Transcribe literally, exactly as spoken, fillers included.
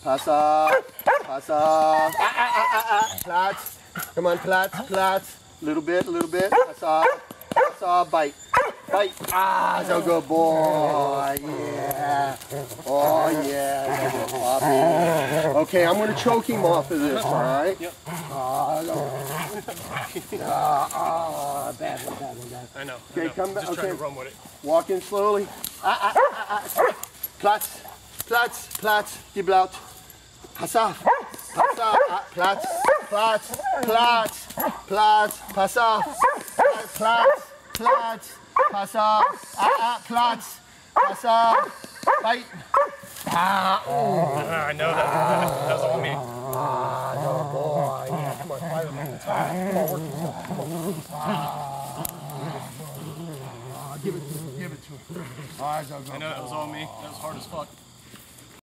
Pass off. Pass off. Ah, ah, ah, ah, ah. Platz. Come on, Platz, Platz. Little bit, a little bit. Pass off. Pass off. Bite. Bite. Ah, so good boy. Yeah. Oh, yeah. So good puppy. Okay, I'm going to choke him off of this, all right? Yep. Oh, no. Ah, ah, bad one, bad one, bad one. I know. Okay, I know. come back. Just Okay. trying to run with it. Walk in slowly. Ah, ah, ah, ah, ah. Platz, Platz, Platz, die Blaut. Pass auf, pass auf, ah, Platz, Platz, Platz, Platz, pass auf, Platz, Platz, pass auf, ah, ah, Platz, pass auf, bite. Ah, oh. I know that. That was all me. Ah, no, boy, yeah, come on, fight him. Come on, work yourself, come on. Ah, give it to him, give it to him. All right, so go. I know that was all me. That was hard as fuck.